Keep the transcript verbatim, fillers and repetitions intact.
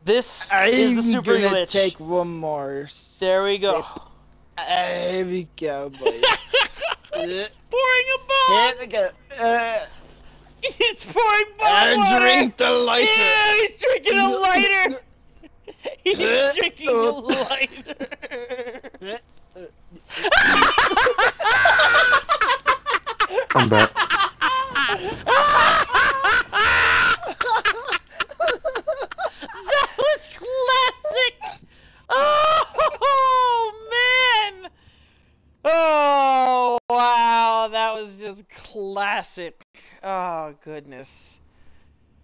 This I'm is the super gonna glitch. take one more. There we go. Sip. There we go, boy. It's pouring a bong. Here we go. Uh, He's pouring bong and water. drink the lighter. Ew, he's drinking a lighter. He's drinking a Uh, lighter. I'm back. That was classic. Oh man. Oh wow, that was just classic. Oh goodness.